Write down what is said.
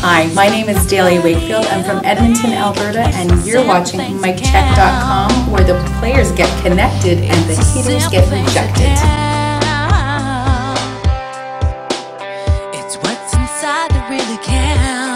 Hi, my name is Dahlia Wakefield. I'm from Edmonton, Alberta, and you're watching MicCheck.com, where the players get connected and the haters get rejected. It's what's inside that really counts.